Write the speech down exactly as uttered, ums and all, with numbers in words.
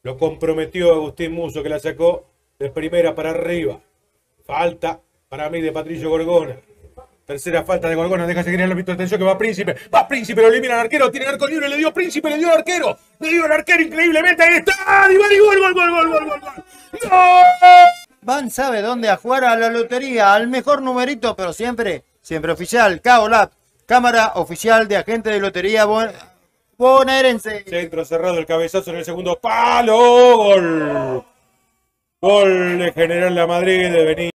Lo comprometió Agustín Musso, que la sacó de primera para arriba. Falta para mí de Patricio Gorgona. Tercera falta de Gorgona, deja seguir el árbitro. Atención que va Príncipe. Va Príncipe, lo elimina al arquero. Tiene arco libre, le dio Príncipe, le dio al arquero. Le dio al arquero increíblemente. Ahí está. Y gol, gol, gol, gol, gol, gol, gol. Van sabe dónde a jugar a la lotería, al mejor numerito, pero siempre, siempre oficial. Caolab, cámara oficial de agente de lotería bonaerense. Centro cerrado, el cabezazo en el segundo palo. Gol. Gol de General La Madrid de Benítez.